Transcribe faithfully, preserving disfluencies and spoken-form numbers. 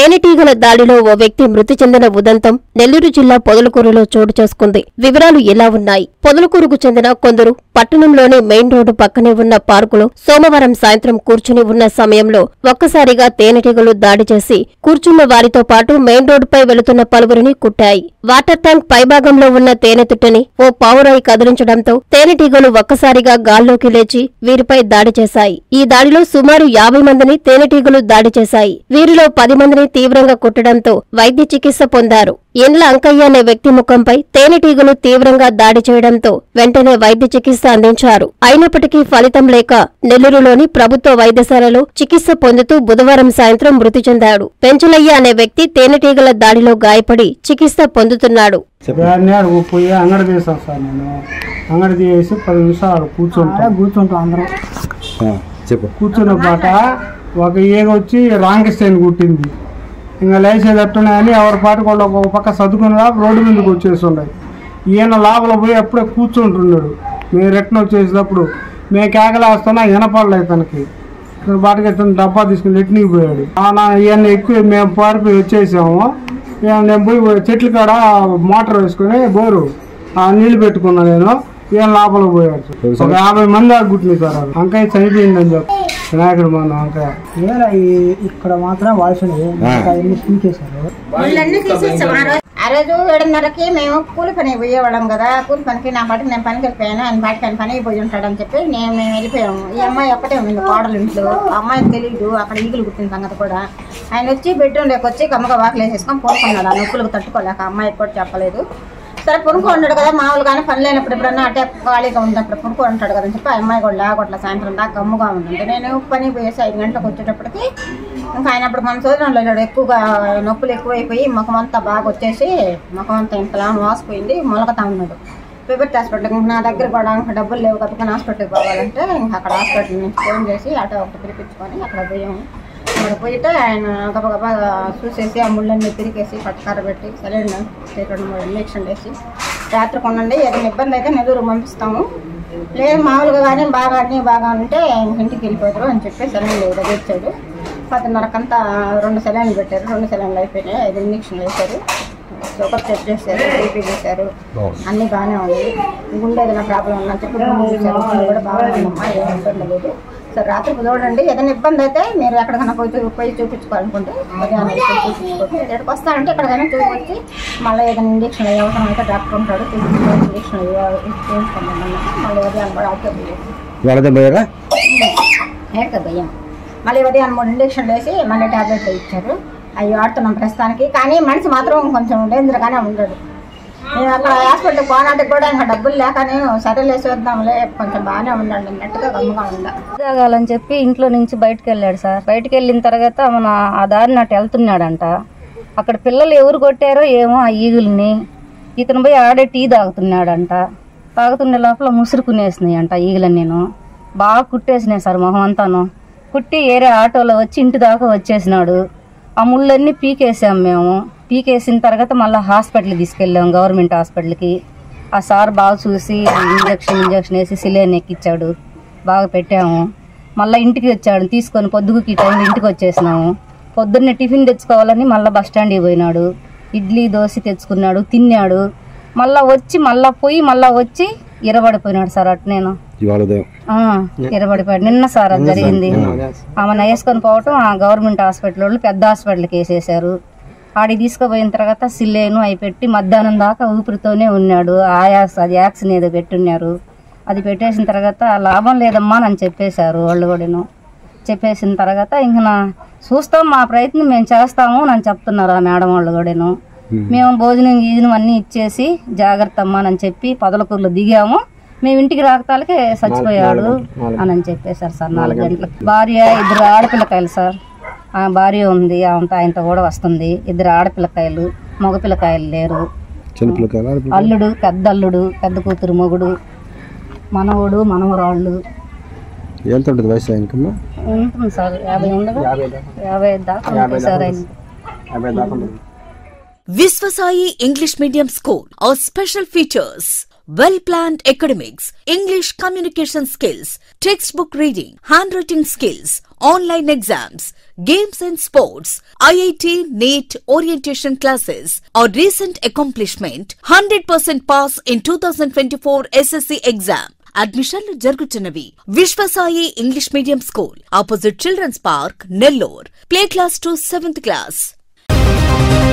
తేనెటీగల దాడిలో ఓ వ్యక్తి మృతి చెందిన ఉదంతం నెల్లూరు జిల్లా పొదలకూరులో చోటు చేసుకుంది. వివరాలు ఎలా ఉన్నాయి? పొదలకూరుకు చెందిన కొందరు పట్టణంలోని మెయిన్ రోడ్డు పక్కనే ఉన్న పార్కులో సోమవారం సాయంత్రం కూర్చుని ఉన్న సమయంలో ఒక్కసారిగా తేనెటీగలు దాడి చేసి కూర్చున్న వారితో పాటు మెయిన్ రోడ్డుపై వెళుతున్న పలువురిని కుట్టాయి. వాటర్ ట్యాంక్ పైభాగంలో ఉన్న తేనెతుట్టని ఓ పావురాయి కదిలించడంతో తేనెటీగలు ఒక్కసారిగా గాల్లోకి లేచి వీరిపై దాడి చేశాయి. ఈ దాడిలో సుమారు యాభై మందిని తేనెటీగలు దాడి చేశాయి. వీరిలో పది మందిని తీవ్రంగా కుట్టడంతో వైద్య చికిత్స పొందారు. ఎండ్ల అంకయ్య అనే వ్యక్తి ముఖంపై తేనెటీగలు తీవ్రంగా దాడి చేయడంతో వెంటనే వైద్య చికిత్స అందించారు. అయినప్పటికీ ఫలితం లేక నెల్లూరులోని ప్రభుత్వ వైద్యశాలలో చికిత్స పొందుతూ బుధవారం సాయంత్రం మృతి చెందాడు. పెంచలయ్య అనే వ్యక్తి తేనెటీగల దాడిలో గాయపడి చికిత్స పొందుతున్నాడు. అంగడి తీసాను సార్, నేను అంగడి తీసి పది నిమిషాలు కూర్చుంటా కూర్చుంటాం అందరం కూర్చున్న పాట ఒక ఈగ వచ్చి రాంగిస్టైన్ కుట్టింది. ఇంకా లేచేటట్టున్నాయని ఎవరి పాట కూడా ఒక పక్క సర్దుకుని రోడ్డు మీదకి వచ్చేసి ఉన్నాయి. ఈయన లోపల పోయి అప్పుడే కూర్చుంటున్నాడు. మేము రిటర్న్ వచ్చేసేటప్పుడు మేము కేకలేస్తున్నా వినపడలేదు తనకి. పాటకి డబ్బా తీసుకుని రిటర్న్కి పోయాడు. ఈయన ఎక్కువ మేము పారిపోయి వచ్చేసాము. నేను పోయి చెట్ల కాడ మోటార్ వేసుకుని బోరు నీళ్ళు పెట్టుకున్నా. నేను ఈయన లోపలికి పోయాడు. ఒక యాభై మంది దాకా గుట్టినాయి సార్. అంకాయ చనిపోయిందని చెప్పి వినాయకుడు మన అంకాయ ఇక్కడ మాత్రం వాయిస్ తీసేశారు. ఆ రోజు ఏడున్నరకి మేము కూలి పని పోయేవాళ్ళం కదా. కూలి పనికి నా పాటికి నేను పనికి వెళ్ళిపోయాను. ఆయన పాటికి ఆయన పనికి పోయి ఉంటాడని చెప్పి నేను మేము వెళ్ళిపోయాము. ఈ అమ్మాయి ఒక్కటే ఉంది కోడలు ఇంట్లో. అమ్మాయికి తెలియదు అక్కడ ఈగులు కుట్టిన సంగతి కూడా. ఆయన వచ్చి బెడ్రూమ్ లేక వచ్చి కమ్మగా వాకిలు వేసేసుకొని పడుకున్నాడు. ఆ నొప్పులకు తట్టుకోలేక అమ్మాయికి కూడా చెప్పలేదు. సరే పునుకో ఉంటాడు కదా మామూలుగానే పని లేనప్పుడు ఎప్పుడన్నా అటే ఖాళీగా ఉన్నప్పుడు పునుకో ఉంటాడు కదా అని చెప్పి ఆ అమ్మాయి కూడా లేకొట్ల సాయంత్రం దాకా గమ్ముగా ఉంటుంది. నేను పని పోయేసి ఐదు గంటలకు వచ్చేటప్పటికి ఇంకా ఆయన అప్పుడు మన సోదరంలో వెళ్ళాడు. ఎక్కువగా నొప్పులు ఎక్కువైపోయి ముఖం అంతా బాగా వచ్చేసి ముఖం అంతా ఇంతలా మోసపోయింది. మొలకతా ఉన్నాడు. ప్రైవేట్ హాస్పిటల్కి నా దగ్గర కూడా ఇంకా డబ్బులు లేవు కనుక హాస్పిటల్కి పోవాలంటే ఇంకా అక్కడ హాస్పిటల్ నుంచి ఫోన్ చేసి ఆటో ఒకటి పిలిపించుకొని అక్కడ పోయాము. అక్కడ పోయితే ఆయన గబగబా చూసేసి ఆ ముళ్ళన్నీ తిరిగేసి పట్టుకార పెట్టి సరైన రెండు మూడు ఇంజక్షన్ వేసి రాత్రి కొనండి ఏదైనా ఇబ్బంది అయితే నెల్లూరు పంపిస్తాము, లేదు మామూలుగా కానీ బాగా అన్నీ బాగా ఉంటే ఇంటికి వెళ్ళిపోతారు అని చెప్పి సెలైన్లు దగ్గరిచ్చాడు. పదిన్నరకంతా రెండు సెలైన్లు పెట్టారు. రెండు సెలైన్లు అయిపోయినాయి. ఐదు ఇంజక్షన్లు వేశారు. షుగర్ చెక్ చేశారు, బీపీ చేశారు. అన్నీ బాగానే ఉంది. గుండె ఏదైనా ప్రాబ్లం ఉందని చెప్పి గుండె చేశారు. గుండె కూడా బాగానే ఉందమ్మా, ఏం ఇబ్బంది లేదు. సరే రాత్రి చూడండి ఏదైనా ఇబ్బంది అయితే మీరు ఎక్కడికైనా పోయి పోయి చూపించుకోవాలనుకుంటే ఉదయాన్నే చూపించుకోండి. ఎక్కడికి వస్తారంటే ఎక్కడికైనా చూపించి మళ్ళీ ఏదైనా ఇంజక్షన్ అవసరం అయితే డాక్టర్ ఉంటాడు చూపించుకోవాలి. ఇంజక్షన్ చేయించుకోమన్నా మళ్ళీ ఉదయాన్ని కూడా అవుతుంది ఏక భయం. మళ్ళీ ఉదయాన్ని మూడు ఇంజక్షన్లు వేసి మళ్ళీ టాబ్లెట్లు ఇచ్చారు. అవి వాడుతున్నాం ప్రస్తుతానికి. కానీ మనిషి మాత్రం కొంచెం డేంజర్గానే ఉండడు. నేను అక్కడ హాస్పిటల్కి పోనాటికి కూడా ఇంకా డబ్బులు లేక నేను సరేలే చూద్దాంలే కొంచెం బాగానే ఉండండి అన్నట్టుగా గమ్ముగా ఉందా తాగాలని చెప్పి ఇంట్లో నుంచి బయటకు వెళ్ళాడు సార్. బయటకు వెళ్ళిన తర్వాత మన ఆ దారి నాటి వెళ్తున్నాడంట. అక్కడ పిల్లలు ఎవరు కొట్టారో ఏమో ఆ ఈగుల్ని. ఇతను పోయి ఆడే టీ తాగుతున్నాడంట. తాగుతుండే లోపల ముసురుకునేసినాయి అంట ఈగులని. నేను బాగా కుట్టేసినాయి సార్ మొహం అంతాను. కుట్టి ఏరే ఆటోలో వచ్చి ఇంటి దాకా వచ్చేసినాడు. ఆ ముళ్ళన్నీ పీకేసాం మేము. పీకేసిన తర్వాత మళ్ళీ హాస్పిటల్కి తీసుకెళ్ళాము, గవర్నమెంట్ హాస్పిటల్కి. ఆ సార్ బాగా చూసి ఇంజక్షన్ ఇంజక్షన్ వేసి సిలేన్ ఎక్కిచ్చాడు. బాగా పెట్టాము. మళ్ళీ ఇంటికి వచ్చాడు తీసుకొని. పొద్దుగుకి టైం ఇంటికి వచ్చేసినాము. పొద్దున్నే టిఫిన్ తెచ్చుకోవాలని మళ్ళీ బస్ స్టాండ్కి పోయినాడు. ఇడ్లీ దోశ తెచ్చుకున్నాడు, తిన్నాడు. మళ్ళీ వచ్చి మళ్ళీ పోయి మళ్ళీ వచ్చి ఇరబడిపోయినాడు సార్. అటు నేను ఇరబడిపోయాడు నిన్న సార్ అది జరిగింది. ఆమెను వేసుకొని పోవటం ఆ గవర్నమెంట్ హాస్పిటల్ వాళ్ళు పెద్ద హాస్పిటల్కి వేసేసారు. ఆడికి తీసుకుపోయిన తర్వాత సిల్లేను అవి పెట్టి మధ్యాహ్నం దాకా ఊపిరితోనే ఉన్నాడు. ఆయాస్ అది యాక్సిన్ ఏదో పెట్టున్నారు. అది పెట్టేసిన తర్వాత లాభం లేదమ్మా అని చెప్పేశారు వాళ్ళు కూడాను. చెప్పేసిన తర్వాత ఇంక నా చూస్తాం మా ప్రయత్నం మేము చేస్తాము అని చెప్తున్నారు ఆ మేడం వాళ్ళు కూడాను. మేము భోజనం గీజనం అన్నీ ఇచ్చేసి జాగ్రత్త అమ్మా అని చెప్పి పొదలకూరులో దిగాము. మేము ఇంటికి రాకతాలకే చచ్చిపోయాడు అని చెప్పేశారు సార్. నాలుగు గంటలకు భార్య ఇద్దరు ఆడపిల్లకాయలు సార్. ఆ భార్య ఉంది, ఆమెతో ఆయనతో కూడా వస్తుంది. ఇద్దరు ఆడపిల్లకాయలు, మగపిల్లకాయలు లేరు. అల్లుడు పెద్ద అల్లుడు, పెద్ద కూతురు మొగుడు, మనవడు మనవరాళ్ళు. ఎంత ఉంటుంది వయసు ఆయనకమ్మా? ఉంటుంది సార్ యాభై ఉండదు, యాభై దాకా ఉంటుంది సార్ ఆయన. Visvasai English Medium School. Our special features: well-planned academics, English communication skills, textbook reading, handwriting skills, online exams, games and sports, I I T, NEET, orientation classes, or recent accomplishment, one hundred percent pass in twenty twenty-four S S C exam. అడ్మిషన్లు జరుగుతున్నవి. Vishwasai English medium school opposite children's park, Nellore. Play class to seventh class.